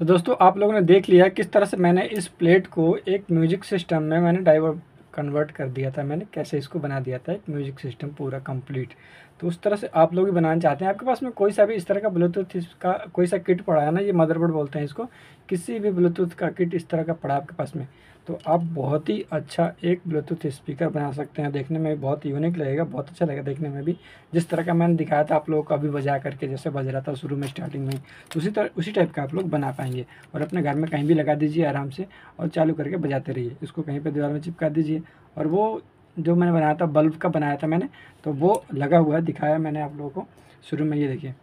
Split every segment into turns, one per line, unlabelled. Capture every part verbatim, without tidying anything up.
तो दोस्तों आप लोगों ने देख लिया किस तरह से मैंने इस प्लेट को एक म्यूजिक सिस्टम में मैंने डाइवर्ट कन्वर्ट कर दिया था। मैंने कैसे इसको बना दिया था एक म्यूजिक सिस्टम पूरा कंप्लीट। तो उस तरह से आप लोग भी बनाना चाहते हैं, आपके पास में कोई सा भी इस तरह का ब्लूटूथ इसका कोई सा किट पड़ा है ना, ये मदरबोर्ड बोलते हैं इसको, किसी भी ब्लूटूथ का किट इस तरह का पड़ा आपके पास में, तो आप बहुत ही अच्छा एक ब्लूटूथ स्पीकर बना सकते हैं। देखने में बहुत यूनिक लगेगा, बहुत अच्छा लगेगा देखने में भी। जिस तरह का मैंने दिखाया था आप लोगों को अभी बजा करके, जैसे बज रहा था शुरू में स्टार्टिंग में, तो उसी तरह उसी टाइप का आप लोग बना पाएंगे। और अपने घर में कहीं भी लगा दीजिए आराम से और चालू करके बजाते रहिए। इसको कहीं पर दीवार में चिपका दीजिए और वो जो मैंने बनाया था बल्ब का बनाया था मैंने, तो वो लगा हुआ है, दिखाया मैंने आप लोगों को शुरू में। ये देखिए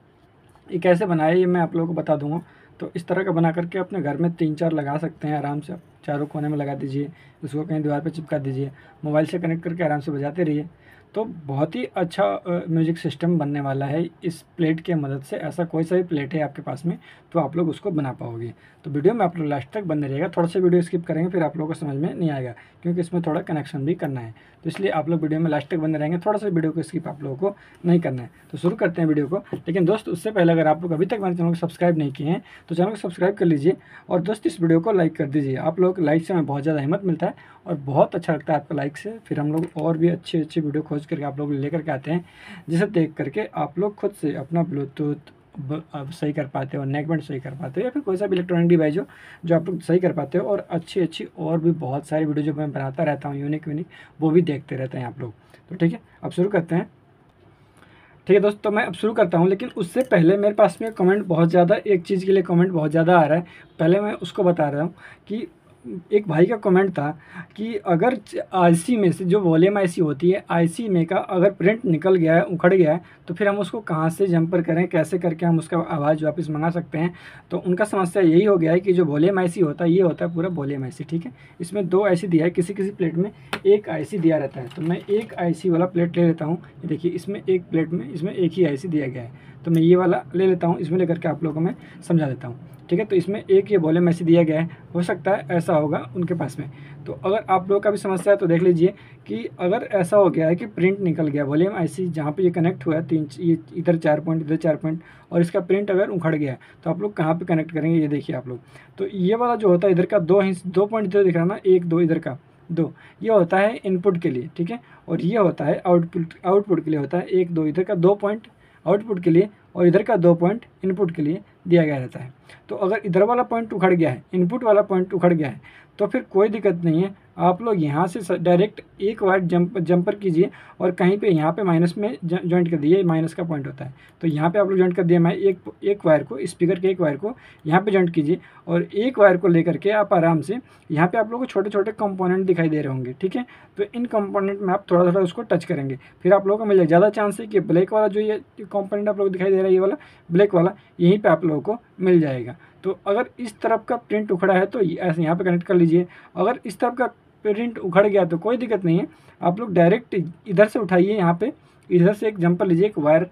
ये कैसे बनाया ये मैं आप लोगों को बता दूंगा। तो इस तरह का बना करके अपने घर में तीन चार लगा सकते हैं आराम से। चारों कोने में लगा दीजिए, उसको कहीं दीवार पे चिपका दीजिए, मोबाइल से कनेक्ट करके आराम से बजाते रहिए। तो बहुत ही अच्छा म्यूजिक सिस्टम बनने वाला है इस प्लेट के मदद से। ऐसा कोई सा भी प्लेट है आपके पास में तो आप लोग उसको बना पाओगे। तो वीडियो में आप लोग लास्ट तक बने रहेगा। थोड़ा सा वीडियो स्किप करेंगे फिर आप लोगों को समझ में नहीं आएगा, क्योंकि इसमें थोड़ा कनेक्शन भी करना है। तो इसलिए आप लोग वीडियो में लास्ट तक बने रहेंगे, थोड़ा सा वीडियो को स्किप आप लोगों को नहीं करना है। तो शुरू करते हैं वीडियो को। लेकिन दोस्त उससे पहले अगर आप लोग अभी तक मेरे चैनल को सब्सक्राइब नहीं किए हैं तो चैनल को सब्सक्राइब कर लीजिए और दोस्त इस वीडियो को लाइक कर दीजिए। आप लोग लाइक से हमें बहुत ज़्यादा हिम्मत मिलता है और बहुत अच्छा लगता है आपका लाइक से। फिर हम लोग और भी अच्छे अच्छे वीडियो खोज करके आप लोग लेकर के आते हैं, जिसे देख करके आप लोग खुद से अपना ब्लूटूथ सही कर पाते हो, नेक बैंड सही कर पाते हो, या फिर कोई सा भी इलेक्ट्रॉनिक डिवाइस हो जो आप लोग सही कर पाते हो। और अच्छी अच्छी और भी बहुत सारी वीडियो जो मैं बनाता रहता हूँ यूनिक यूनिक, वो भी देखते रहते हैं आप लोग। तो ठीक है, अब शुरू करते हैं। ठीक है दोस्तों, तो मैं अब शुरू करता हूँ। लेकिन उससे पहले मेरे पास में कमेंट बहुत ज़्यादा, एक चीज़ के लिए कमेंट बहुत ज़्यादा आ रहा है, पहले मैं उसको बता रहा हूँ कि एक भाई का कमेंट था कि अगर आईसी में से जो वॉल्यूम आईसी होती है, आईसी में का अगर प्रिंट निकल गया है, उखड़ गया है, तो फिर हम उसको कहाँ से जंपर करें, कैसे करके हम उसका आवाज़ वापस मंगा सकते हैं। तो उनका समस्या यही हो गया है कि जो वॉल्यूम आईसी होता है ये होता है पूरा वॉल्यूम आईसी। ठीक है, इसमें दो आईसी दिया है, किसी किसी प्लेट में एक आईसी दिया रहता है। तो मैं एक आईसी वाला प्लेट ले लेता हूँ। ये देखिए इसमें एक प्लेट में इसमें एक ही आईसी दिया गया है, तो मैं ये वाला ले लेता हूँ। इसमें लेकर के आप लोगों को मैं समझा देता हूँ। ठीक है, तो इसमें एक ये वॉल्यूम आईसी दिया गया है, हो सकता है ऐसा होगा उनके पास में। तो अगर आप लोगों का भी समस्या है तो देख लीजिए कि अगर ऐसा हो गया है कि प्रिंट निकल गया, वॉल्यूम आईसी जहाँ पे ये कनेक्ट हुआ है, तीन ये इधर चार पॉइंट इधर चार पॉइंट, और इसका प्रिंट अगर उखड़ गया है तो आप लोग कहाँ पे कनेक्ट करेंगे। ये देखिए आप लोग, तो ये वाला जो होता है इधर का दो हिस्स दो पॉइंट इधर दिख रहा है ना, एक दो इधर का दो, ये होता है इनपुट के लिए। ठीक है, और ये होता है आउटपुट आउटपुट के लिए होता है एक दो, इधर का दो पॉइंट आउटपुट के लिए और इधर का दो पॉइंट इनपुट के लिए दिया गया रहता है। तो अगर इधर वाला पॉइंट उखड़ गया है, इनपुट वाला पॉइंट उखड़ गया है, तो फिर कोई दिक्कत नहीं है। आप लोग यहाँ से डायरेक्ट एक वायर जंप जंपर कीजिए और कहीं पे यहाँ पे माइनस में जॉइंट कर दिए, माइनस का पॉइंट होता है। तो यहाँ पे आप लोग जॉइंट कर दिए, मैं एक एक वायर को, स्पीकर के एक वायर को यहाँ पे जॉइंट कीजिए और एक वायर को लेकर के आप आराम से, यहाँ पे आप लोगों को छोटे छोटे कंपोनेंट दिखाई दे रहे होंगे। ठीक है, तो इन कंपोनेंट में आप थोड़ा थोड़ा उसको टच करेंगे, फिर आप लोगों को मिल जाएगा। ज़्यादा चांस है कि ब्लैक वाला जो ये कंपोनेंट आप लोग दिखाई दे रहा है, ये वाला ब्लैक वाला, यहीं पर आप लोगों को मिल जाएगा। तो अगर इस तरफ का प्रिंट उखड़ा है तो ऐसे यहाँ पे कनेक्ट कर लीजिए। अगर इस तरफ का प्रिंट उखड़ गया तो कोई दिक्कत नहीं है, आप लोग डायरेक्ट इधर से उठाइए, यहाँ पे इधर से एक जंपर लीजिए, एक वायर,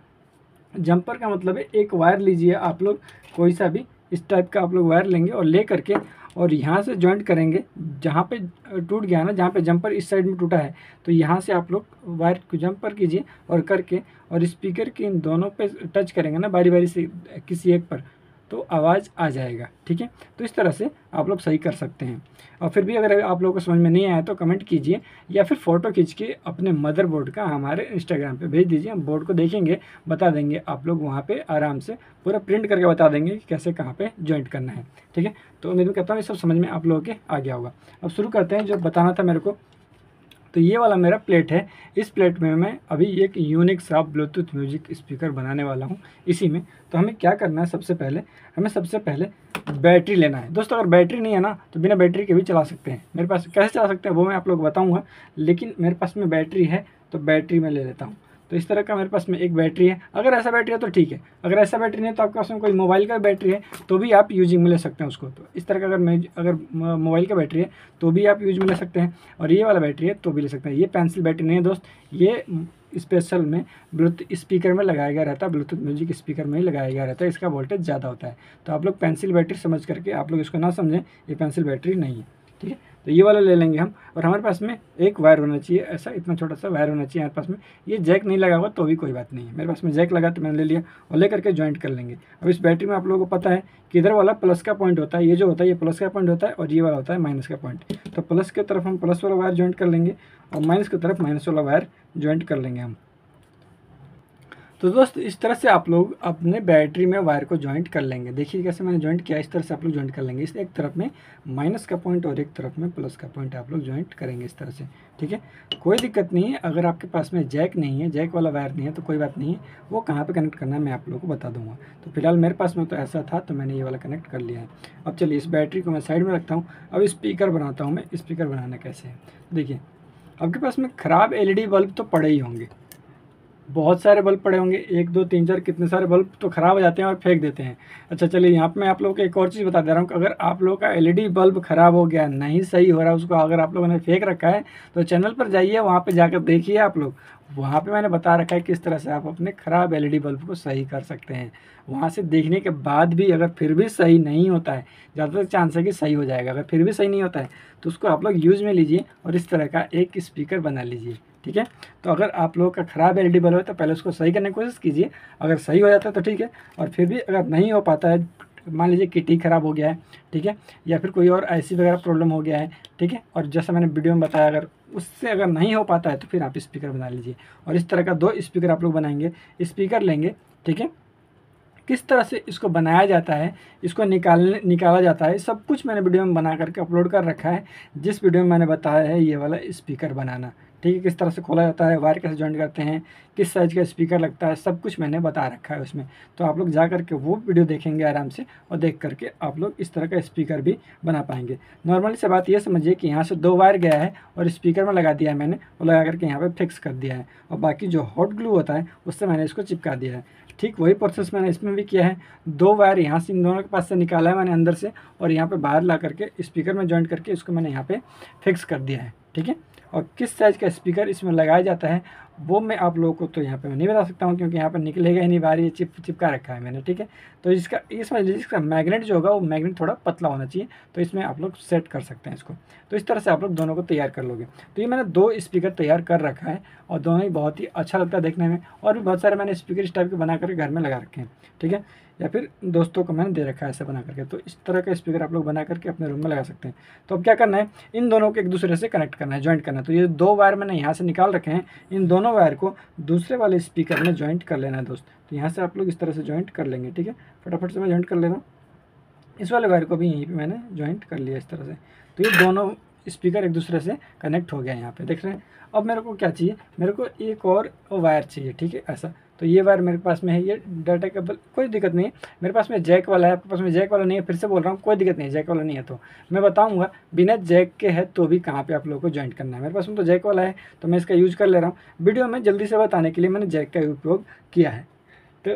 जंपर का मतलब है एक वायर लीजिए आप लोग, कोई सा भी इस टाइप का आप लोग वायर लेंगे और ले करके और यहाँ से जॉइंट करेंगे। जहाँ पे टूट गया ना, जहाँ पे जंपर इस साइड में टूटा है, तो यहाँ से आप लोग वायर को जंपर कीजिए और करके और स्पीकर के इन दोनों पे टच करेंगे ना बारी बारी से किसी एक पर, तो आवाज़ आ जाएगा। ठीक है, तो इस तरह से आप लोग सही कर सकते हैं। और फिर भी अगर आप लोगों को समझ में नहीं आया तो कमेंट कीजिए या फिर फ़ोटो खींच के अपने मदरबोर्ड का हमारे इंस्टाग्राम पे भेज दीजिए। हम बोर्ड को देखेंगे, बता देंगे आप लोग, वहाँ पे आराम से पूरा प्रिंट करके बता देंगे कि कैसे कहाँ पे जॉइंट करना है। ठीक है, तो उम्मीद करता हूँ ये सब समझ में आप लोगों के आ गया होगा। अब शुरू करते हैं जो बताना था मेरे को। तो ये वाला मेरा प्लेट है, इस प्लेट में मैं अभी एक यूनिक सा ब्लूटूथ म्यूजिक स्पीकर बनाने वाला हूँ इसी में। तो हमें क्या करना है, सबसे पहले हमें सबसे पहले बैटरी लेना है। दोस्तों अगर बैटरी नहीं है ना तो बिना बैटरी के भी चला सकते हैं। मेरे पास कैसे चला सकते हैं वो मैं आप लोग को बताऊँगा, लेकिन मेरे पास में बैटरी है तो बैटरी में ले लेता हूँ। तो इस तरह का मेरे पास में एक बैटरी है। अगर ऐसा बैटरी है तो ठीक है, अगर ऐसा बैटरी नहीं है तो आपके पास में कोई मोबाइल का बैटरी है तो भी आप यूजिंग में ले सकते हैं उसको। तो इस तरह का अगर मैं अगर मोबाइल का बैटरी है तो भी आप यूज में ले सकते हैं, और ये वाला बैटरी है तो भी ले सकते हैं। ये पेंसिल बैटरी नहीं है दोस्त, ये स्पेशल में ब्लूटूथ स्पीकर में लगाया गया रहता है, ब्लूटूथ म्यूजिक स्पीकर में ही लगाया गया रहता है। इसका वोल्टेज ज़्यादा होता है। तो आप लोग पेंसिल बैटरी समझ करके आप लोग इसको ना समझें, ये पेंसिल बैटरी नहीं है। ठीक है, तो ये वाला ले लेंगे हम। और हमारे पास में एक वायर होना चाहिए, ऐसा इतना छोटा सा वायर होना चाहिए हमारे पास में। ये जैक नहीं लगा हुआ तो भी कोई बात नहीं है, मेरे पास में जैक लगा तो मैंने ले लिया और ले करके ज्वाइंट कर लेंगे। अब इस बैटरी में आप लोगों को पता है कि इधर वाला प्लस का पॉइंट होता है, ये जो होता है ये प्लस का पॉइंट होता है और ये वाला होता है माइनस का पॉइंट। तो प्लस की तरफ हम प्लस वाला वायर ज्वाइंट कर लेंगे और माइनस की तरफ माइनस वाला वायर ज्वाइंट कर लेंगे हम। तो दोस्त इस तरह से आप लोग अपने बैटरी में वायर को ज्वाइंट कर लेंगे। देखिए कैसे मैंने ज्वाइंट किया, इस तरह से आप लोग ज्वाइंट कर लेंगे। इस एक तरफ में माइनस का पॉइंट और एक तरफ में प्लस का पॉइंट आप लोग ज्वाइंट करेंगे इस तरह से, ठीक है। कोई दिक्कत नहीं है, अगर आपके पास में जैक नहीं है, जैक वाला वायर नहीं है तो कोई बात नहीं है, वो कहाँ पर कनेक्ट करना है मैं आप लोगों को बता दूँगा। तो फिलहाल मेरे पास में तो ऐसा था तो मैंने ये वाला कनेक्ट कर लिया है। अब चलिए इस बैटरी को मैं साइड में रखता हूँ। अब स्पीकर बनाता हूँ मैं। स्पीकर बनाना कैसे है देखिए, आपके पास में ख़राब एल ई डी बल्ब तो पड़े ही होंगे, बहुत सारे बल्ब पड़े होंगे, एक दो तीन चार कितने सारे बल्ब तो ख़राब हो जाते हैं और फेंक देते हैं। अच्छा चलिए यहाँ पे मैं आप लोगों को एक और चीज़ बता दे रहा हूँ कि अगर आप लोगों का एलईडी बल्ब ख़राब हो गया, नहीं सही हो रहा, उसको अगर आप लोगों ने फेंक रखा है तो चैनल पर जाइए, वहाँ पे जाकर देखिए आप लोग, वहाँ पे मैंने बता रखा है किस तरह से आप अपने ख़राब एलईडी बल्ब को सही कर सकते हैं। वहाँ से देखने के बाद भी अगर फिर भी सही नहीं होता है, ज़्यादातर चांस है कि सही हो जाएगा, अगर फिर भी सही नहीं होता है तो उसको आप लोग यूज़ में लीजिए और इस तरह का एक स्पीकर बना लीजिए, ठीक है। तो अगर आप लोगों का ख़राब एलईडी बल्ब है तो पहले उसको सही करने की कोशिश कीजिए, अगर सही हो जाता है तो ठीक है, और फिर भी अगर नहीं हो पाता है, मान लीजिए किटी ख़राब हो गया है, ठीक है, या फिर कोई और ऐसी वगैरह प्रॉब्लम हो गया है, ठीक है, और जैसा मैंने वीडियो में बताया अगर उससे अगर नहीं हो पाता है तो फिर आप स्पीकर बना लीजिए। और इस तरह का दो स्पीकर आप लोग बनाएंगे, स्पीकर लेंगे, ठीक है। किस तरह से इसको बनाया जाता है, इसको निकालने निकाला जाता है, सब कुछ मैंने वीडियो में बना करके अपलोड कर रखा है। जिस वीडियो में मैंने बताया है ये वाला स्पीकर बनाना, ठीक है, किस तरह से खोला जाता है, वायर कैसे जॉइंट करते हैं, किस साइज़ का स्पीकर लगता है, सब कुछ मैंने बता रखा है उसमें। तो आप लोग जा करके वो वीडियो देखेंगे आराम से और देख करके आप लोग इस तरह का स्पीकर भी बना पाएंगे। नॉर्मली से बात ये समझिए कि यहाँ से दो वायर गया है और स्पीकर में लगा दिया है मैंने, और लगा करके यहाँ पर फिक्स कर दिया है, और बाकी जो हॉट ग्लू होता है उससे मैंने इसको चिपका दिया है। ठीक वही प्रोसेस मैंने इसमें भी किया है। दो वायर यहाँ से इन दोनों के पास से निकाला है मैंने अंदर से, और यहाँ पे बाहर ला करके स्पीकर में जॉइंट करके इसको मैंने यहाँ पे फिक्स कर दिया है, ठीक है। और किस साइज़ का स्पीकर इसमें लगाया जाता है वो मैं आप लोगों को तो यहाँ पे मैं नहीं बता सकता हूँ, क्योंकि यहाँ पर निकलेगा ही नहीं बाहर, ये चिप चिपका रखा है मैंने, ठीक है। तो इसका इसमें इसका मैग्नेट जो होगा वो मैग्नेट थोड़ा पतला होना चाहिए, तो इसमें आप लोग सेट कर सकते हैं इसको। तो इस तरह से आप लोग दोनों को तैयार कर लोगे। तो ये मैंने दो स्पीकर तैयार कर रखा है और दोनों ही बहुत ही अच्छा लगता है देखने में, और भी बहुत सारे मैंने स्पीकर इस टाइप के बना करके घर में लगा रखे हैं, ठीक है, या फिर दोस्तों को मैंने दे रखा है ऐसा बना करके। तो इस तरह का स्पीकर आप लोग बना करके अपने रूम में लगा सकते हैं। तो अब क्या करना है, इन दोनों को एक दूसरे से कनेक्ट करना है, ज्वाइंट करना है। तो ये दो वायर मैंने यहाँ से निकाल रखे हैं, इन दोनों वायर को दूसरे वाले स्पीकर में ज्वाइंट कर लेना है दोस्त। तो यहाँ से आप लोग इस तरह से ज्वाइंट कर लेंगे, ठीक है। फटाफट से मैं ज्वाइंट कर ले रहा हूँ। इस वाले वायर को भी यहीं पे मैंने ज्वाइंट कर लिया इस तरह से। तो ये दोनों स्पीकर एक दूसरे से कनेक्ट हो गया यहाँ पे, देख रहे हैं। अब मेरे को क्या चाहिए, मेरे को एक और वायर चाहिए, ठीक है, ऐसा। तो ये वायर मेरे पास में है, ये डाटा केबल, कोई दिक्कत नहीं है। मेरे पास में जैक वाला है, आपके पास में जैक वाला नहीं है, फिर से बोल रहा हूँ, कोई दिक्कत नहीं है, जैक वाला नहीं है तो मैं बताऊँगा बिना जैक के है तो भी कहाँ पे आप लोगों को ज्वाइंट करना है। मेरे पास में तो जैक वाला है तो मैं इसका यूज़ कर ले रहा हूँ। वीडियो में जल्दी से बताने के लिए मैंने जैक का उपयोग किया है। तो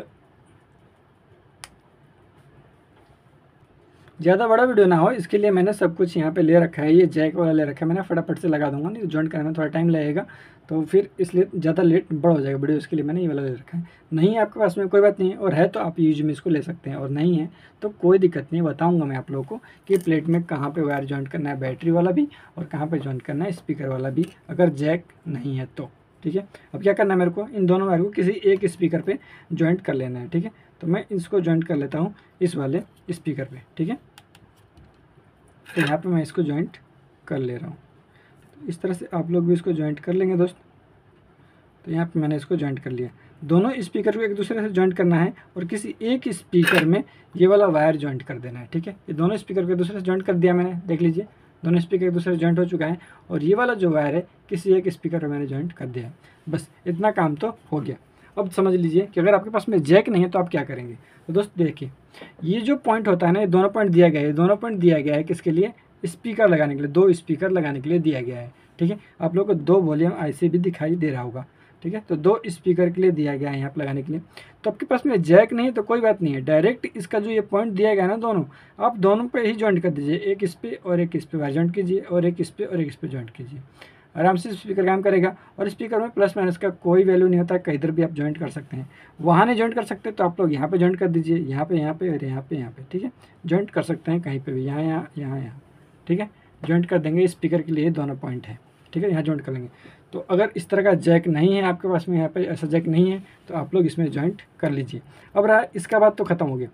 ज़्यादा बड़ा वीडियो ना हो इसके लिए मैंने सब कुछ यहाँ पे ले रखा है। ये जैक वाला ले रखा है मैंने, फटाफट से लगा दूंगा, नहीं तो जॉइंट करने में थोड़ा टाइम लगेगा, तो फिर इसलिए ज़्यादा लेट बड़ा हो जाएगा वीडियो, इसके लिए मैंने ये वाला ले रखा है। नहीं है आपके पास में कोई बात नहीं है, और है तो आप यूज में इसको ले सकते हैं, और नहीं है तो कोई दिक्कत नहीं, बताऊँगा मैं आप लोगों को कि प्लेट में कहाँ पर वायर जॉइंट करना है, बैटरी वाला भी, और कहाँ पर जॉइंट करना है स्पीकर वाला भी, अगर जैक नहीं है तो, ठीक है। अब क्या करना है, मेरे को इन दोनों वायर को किसी एक स्पीकर पे जॉइंट कर लेना है, ठीक है। तो मैं इसको जॉइंट कर लेता हूँ इस वाले स्पीकर पे, ठीक है। तो यहाँ पे मैं इसको जॉइंट कर ले रहा हूँ। तो इस तरह से आप लोग भी इसको जॉइंट कर लेंगे दोस्त। तो यहाँ पे मैंने इसको जॉइंट कर लिया। दोनों स्पीकर को एक दूसरे से जॉइंट करना है और किसी एक स्पीकर में ये वाला वायर जॉइंट कर देना है, ठीक है। ये दोनों स्पीकर को एक दूसरे से जॉइंट कर दिया मैंने, देख लीजिए दोनों स्पीकर एक दूसरे से जॉइंट हो चुका है, और ये वाला जो वायर है किसी एक स्पीकर पर मैंने जॉइंट कर दिया है। बस इतना काम तो हो गया। अब समझ लीजिए कि अगर आपके पास में जैक नहीं है तो आप क्या करेंगे। तो दोस्त देखिए, ये जो पॉइंट होता है ना, ये दोनों पॉइंट दिया गया है, दोनों पॉइंट दिया गया है किसके लिए, स्पीकर लगाने के लिए, दो स्पीकर लगाने के लिए दिया गया है, ठीक है। आप लोगों को दो वॉल्यूम ऐसे भी दिखाई दे रहा होगा, ठीक है। तो दो स्पीकर के लिए दिया गया है यहाँ पर लगाने के लिए। तो आपके पास में जैक नहीं तो कोई बात नहीं है, डायरेक्ट इसका जो ये पॉइंट दिया गया है ना, दोनों आप दोनों पे ही जॉइंट कर दीजिए, एक इस पे और एक इस पे वायर जॉइंट कीजिए, और एक इस पे और एक इस पे जॉइंट कीजिए, आराम से स्पीकर काम करेगा। और स्पीकर में प्लस माइनस का कोई वैल्यू नहीं होता, कहीं इधर भी आप जॉइंट कर सकते हैं। वहाँ नहीं जॉइंट कर सकते तो आप लोग यहाँ पे जॉइंट कर दीजिए, यहाँ पे यहाँ पे और यहाँ पे यहाँ पे, ठीक है। जॉइंट कर सकते हैं कहीं पे भी, यहाँ यहाँ यहाँ यहाँ, ठीक है। जॉइंट कर देंगे। स्पीकर के लिए दोनों पॉइंट है, ठीक है, यहाँ जॉइंट कर लेंगे। तो अगर इस तरह का जैक नहीं है आपके पास में, यहाँ पे ऐसा जैक नहीं है, तो आप लोग इसमें जॉइंट कर लीजिए। अब रहा इसका बात तो ख़त्म हो गया।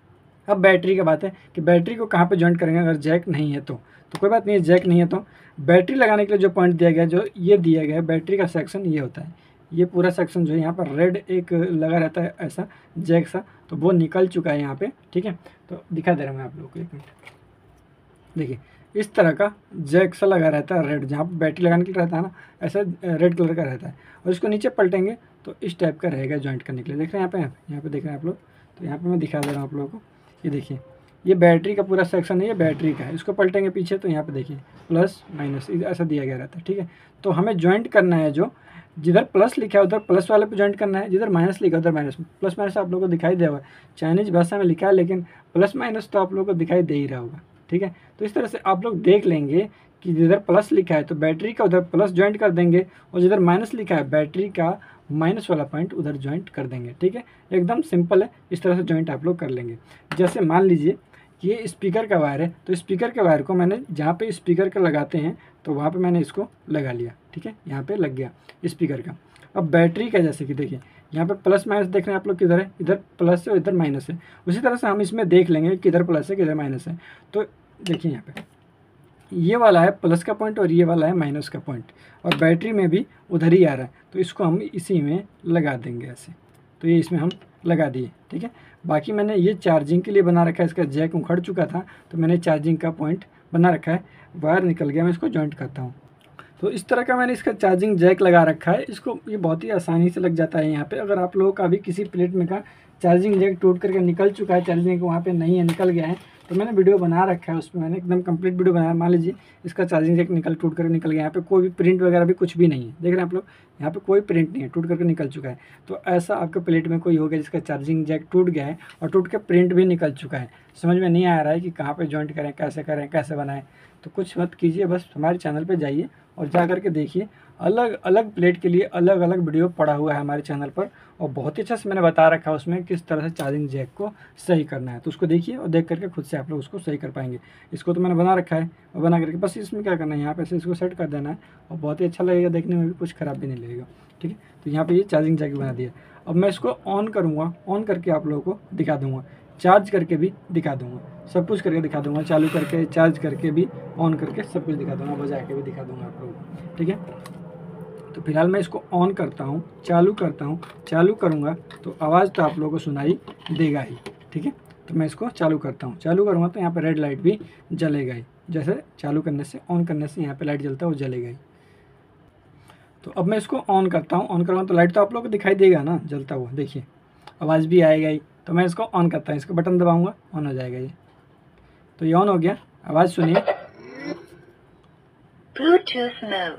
अब बैटरी का बात है कि बैटरी को कहाँ पे जॉइंट करेंगे अगर जैक नहीं है तो तो कोई बात नहीं है, जैक नहीं है तो बैटरी लगाने के लिए जो पॉइंट दिया गया है, जो ये दिया गया है बैटरी का सेक्शन ये होता है। ये पूरा सेक्शन जो है यहाँ पर रेड एक लगा रहता है ऐसा जैक सा, तो वो निकल चुका है यहाँ पे, ठीक है। तो दिखा दे रहा हूँ मैं आप लोगों को, एक मिनट देखिए, इस तरह का जैक सा लगा रहता है रेड, जहाँ पर बैटरी लगाने के लिए रहता है ना, ऐसा रेड कलर का रहता है। और इसको नीचे पलटेंगे तो इस टाइप का रहेगा जॉइंट करने के लिए। देख रहे हैं यहाँ पे, यहाँ पे देख रहे हैं आप लोग, तो यहाँ पे मैं दिखा दे रहा हूँ आप लोगों को। ये देखिए, ये बैटरी का पूरा सेक्शन है, ये बैटरी का है। इसको पलटेंगे पीछे तो यहाँ पे देखिए प्लस माइनस ऐसा दिया गया रहता है, ठीक है। तो हमें जॉइंट करना है, जो जिधर प्लस लिखा है उधर प्लस वाले पे जॉइंट करना है, जिधर माइनस लिखा है उधर माइनस। प्लस माइनस आप लोगों को दिखाई दे रहा है, चाइनीज भाषा में लिखा है, लेकिन प्लस माइनस तो आप लोगों को दिखाई दे ही रहा होगा, ठीक है। तो इस तरह से आप लोग देख लेंगे कि जिधर प्लस लिखा है तो बैटरी का उधर प्लस जॉइंट कर देंगे, और जिधर माइनस लिखा है बैटरी का माइनस वाला पॉइंट उधर जॉइंट कर देंगे, ठीक है। एकदम सिंपल है, इस तरह से जॉइंट आप लोग कर लेंगे। जैसे मान लीजिए ये स्पीकर का वायर है, तो स्पीकर के वायर को मैंने जहाँ पे स्पीकर का लगाते हैं तो वहाँ पे मैंने इसको लगा लिया, ठीक है, यहाँ पे लग गया स्पीकर का। अब बैटरी का जैसे कि देखिए यहाँ पे प्लस माइनस देख रहे हैं आप लोग, किधर है, इधर प्लस है और इधर माइनस है। उसी तरह से हम इसमें देख लेंगे किधर प्लस है किधर माइनस है। तो देखिए यहाँ पे ये वाला है प्लस का पॉइंट और ये वाला है माइनस का पॉइंट, और बैटरी में भी उधर ही आ रहा है, तो इसको हम इसी में लगा देंगे ऐसे। तो ये इसमें हम लगा दिए, ठीक है। बाकी मैंने ये चार्जिंग के लिए बना रखा है, इसका जैक उखड़ चुका था तो मैंने चार्जिंग का पॉइंट बना रखा है। वायर निकल गया, मैं इसको जॉइंट करता हूँ। तो इस तरह का मैंने इसका चार्जिंग जैक लगा रखा है। इसको ये बहुत ही आसानी से लग जाता है यहाँ पे। अगर आप लोगों का भी किसी प्लेट में का चार्जिंग जैक टूट करके निकल चुका है, चार्जिंग वहाँ पे नहीं है, निकल गया है, तो मैंने वीडियो बना रखा है, उसमें मैंने एकदम कंप्लीट वीडियो बनाया। मान लीजिए इसका चार्जिंग जैक निकल टूट करके निकल गया, यहाँ पे कोई भी प्रिंट वगैरह भी कुछ भी नहीं है, देख रहे हैं आप लोग, यहाँ पे कोई प्रिंट नहीं है, टूट करके निकल चुका है। तो ऐसा आपके प्लेट में कोई हो गया जिसका चार्जिंग जैक टूट गया है और टूट के प्रिंट भी निकल चुका है, समझ में नहीं आ रहा है कि कहाँ पर जॉइंट करें, कैसे करें, कैसे बनाएं, तो कुछ मत कीजिए, बस हमारे चैनल पर जाइए और जा करके देखिए। अलग अलग प्लेट के लिए अलग अलग वीडियो पड़ा हुआ है हमारे चैनल पर, और बहुत ही अच्छा से मैंने बता रखा है उसमें किस तरह से चार्जिंग जैक को सही करना है। तो उसको देखिए और देख करके खुद से आप लोग उसको सही कर पाएंगे। इसको तो मैंने बना रखा है, और बना करके बस इसमें क्या करना है, यहाँ पे से इसको सेट कर देना है, और बहुत ही अच्छा लगेगा, देखने में भी कुछ ख़राब भी नहीं लगेगा, ठीक है। तो यहाँ पर ये चार्जिंग जैक बना दिया। अब मैं इसको ऑन करूँगा, ऑन करके आप लोगों को दिखा दूँगा, चार्ज करके भी दिखा दूँगा, सब कुछ करके दिखा दूँगा, चालू करके, चार्ज करके भी, ऑन करके सब कुछ दिखा दूँगा, बजा के भी दिखा दूँगा आप लोगों को, ठीक है। तो फिलहाल मैं इसको ऑन करता हूँ, चालू करता हूँ, चालू करूँगा तो आवाज़ तो आप लोगों को सुनाई देगा ही, ठीक है। तो मैं इसको चालू करता हूँ, चालू करूँगा तो यहाँ पे रेड लाइट भी जलेगा ही, जैसे चालू करने से, ऑन करने से यहाँ पे लाइट जलता है वो जलेगा ही। तो अब मैं इसको ऑन करता हूँ, ऑन करूँगा तो लाइट तो आप लोगों को दिखाई देगा ना जलता हुआ, देखिए आवाज़ भी आएगा ही। तो मैं इसको ऑन करता हूँ, इसका बटन दबाऊँगा, ऑन हो जाएगा ये। तो ये ऑन हो गया, आवाज़ सुनिए।
Bluetooth mode.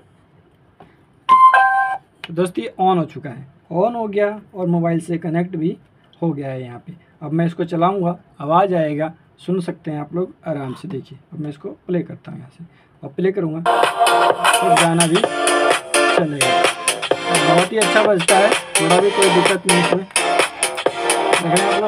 तो दोस्तों ये ऑन हो चुका है, ऑन हो गया और मोबाइल से कनेक्ट भी हो गया है यहाँ पे। अब मैं इसको चलाऊँगा, आवाज़ आएगा, सुन सकते हैं आप लोग आराम से, देखिए। अब मैं इसको प्ले करता हूँ यहाँ से, और प्ले करूँगा तो गाना भी चलेगा, बहुत ही अच्छा बजता है, थोड़ा भी कोई दिक्कत नहीं इसमें, देख रहे हैं आप लोग।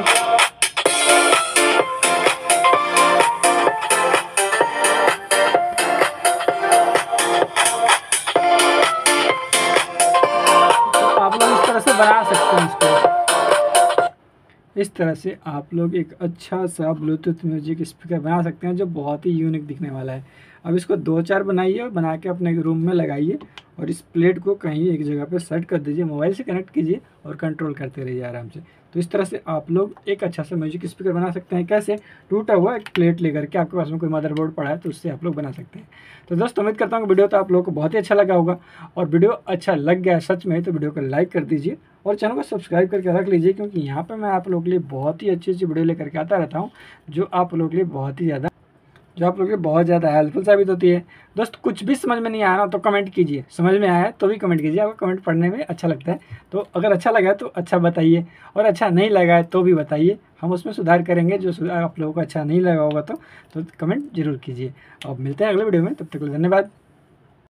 बना सकते हैं इसको, इस तरह से आप लोग एक अच्छा सा ब्लूटूथ म्यूजिक स्पीकर बना सकते हैं जो बहुत ही यूनिक दिखने वाला है। अब इसको दो चार बनाइए और बना के अपने रूम में लगाइए, और इस प्लेट को कहीं एक जगह पे सेट कर दीजिए, मोबाइल से कनेक्ट कीजिए और कंट्रोल करते रहिए आराम से। तो इस तरह से आप लोग एक अच्छा सा म्यूजिक स्पीकर बना सकते हैं। कैसे? टूटा हुआ एक प्लेट लेकर के, आपके पास में कोई मदरबोर्ड पड़ा है तो उससे आप लोग बना सकते हैं। तो दोस्तों उम्मीद करता हूँ कि वीडियो तो आप लोगों को बहुत ही अच्छा लगा होगा, और वीडियो अच्छा लग गया सच में तो वीडियो को लाइक कर दीजिए और चैनल को सब्सक्राइब करके रख लीजिए, क्योंकि यहाँ पर मैं आप लोगों के लिए बहुत ही अच्छी अच्छी वीडियो लेकर के आता रहता हूँ जो आप लोगों के लिए बहुत ही ज़्यादा जो आप लोगों के बहुत ज़्यादा हेल्पफुल साबित होती है। दोस्त कुछ भी समझ में नहीं आया ना तो कमेंट कीजिए, समझ में आया है तो भी कमेंट कीजिए, आपको कमेंट पढ़ने में अच्छा लगता है। तो अगर अच्छा लगा तो अच्छा बताइए, और अच्छा नहीं लगा है तो भी बताइए, हम उसमें सुधार करेंगे। जो आप लोगों को अच्छा नहीं लगा होगा तो, तो कमेंट जरूर कीजिए। अब मिलते हैं अगले वीडियो में, तब तक के लिए धन्यवाद।